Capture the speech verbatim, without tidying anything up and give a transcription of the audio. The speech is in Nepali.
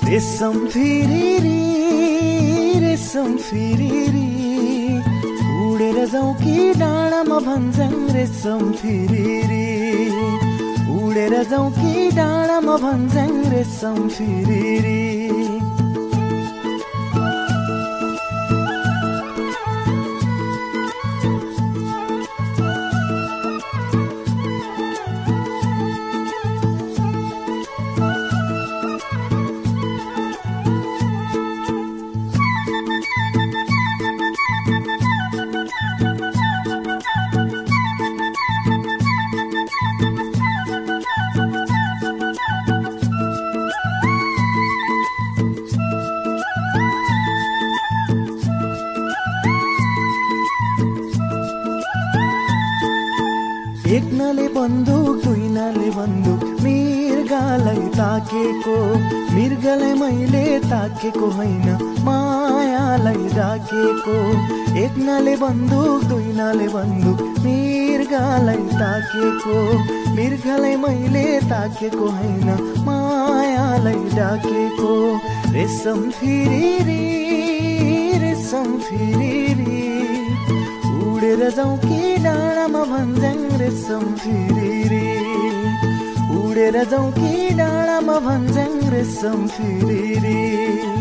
रेशम फिरिरी रेशम फिरिरी उडेर जाउँ कि डाँडामा भन्छन् रेशम फिरिरी उडेर जाउँ कि डाँडामा भन्छन् रेशम फिरिरी एक नाले बन्दुक दुई नाले बन्दुक मृगलाई ताकेको मृगलाई मैले ताकेको होइन मायालाई डाकेको एक नाले बन्दुक दुई नाले बन्दुक मृगलाई ताकेको मृगलाई मैले ताकेको होइन मायालाई डाकेको रेशम फिरिरी रेशम फिरिरी उडेर जाउँ कि डाँडामा भन्छन् रेशम फिरिरी उडेर जाउँ कि डाँडामा भन्छन् रेशम फिरिरी